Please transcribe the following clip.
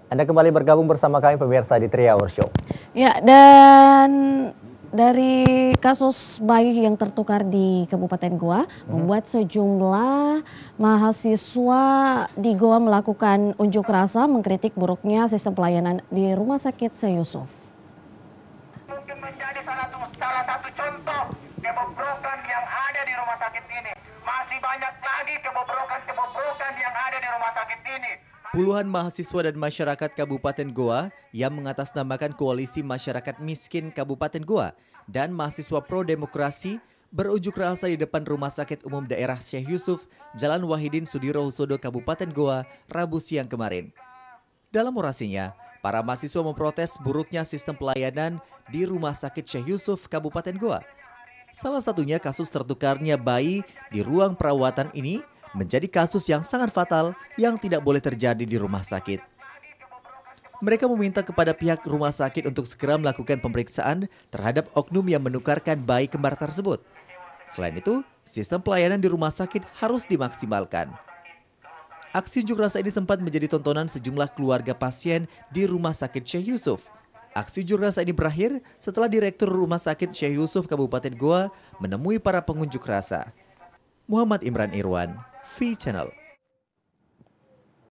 Anda kembali bergabung bersama kami pemirsa di 3 Hour Show. Ya, dan dari kasus bayi yang tertukar di Kabupaten Goa membuat sejumlah mahasiswa di Goa melakukan unjuk rasa mengkritik buruknya sistem pelayanan di Rumah Sakit Syekh Yusuf. Mungkin menjadi salah satu contoh kebobrokan yang ada di rumah sakit ini. Masih banyak lagi kebobrokan yang ada di rumah sakit ini. Puluhan mahasiswa dan masyarakat Kabupaten Goa yang mengatasnamakan Koalisi Masyarakat Miskin Kabupaten Goa dan mahasiswa pro-demokrasi berunjuk rasa di depan Rumah Sakit Umum Daerah Syekh Yusuf, Jalan Wahidin Sudirohusodo, Kabupaten Goa, Rabu siang kemarin. Dalam orasinya, para mahasiswa memprotes buruknya sistem pelayanan di Rumah Sakit Syekh Yusuf, Kabupaten Goa. Salah satunya kasus tertukarnya bayi di ruang perawatan ini menjadi kasus yang sangat fatal yang tidak boleh terjadi di rumah sakit. Mereka meminta kepada pihak rumah sakit untuk segera melakukan pemeriksaan terhadap oknum yang menukarkan bayi kembar tersebut. Selain itu, sistem pelayanan di rumah sakit harus dimaksimalkan. Aksi unjuk rasa ini sempat menjadi tontonan sejumlah keluarga pasien di Rumah Sakit Syekh Yusuf. Aksi unjuk rasa ini berakhir setelah Direktur Rumah Sakit Syekh Yusuf Kabupaten Goa menemui para pengunjuk rasa. Muhammad Imran Irwan, V Channel.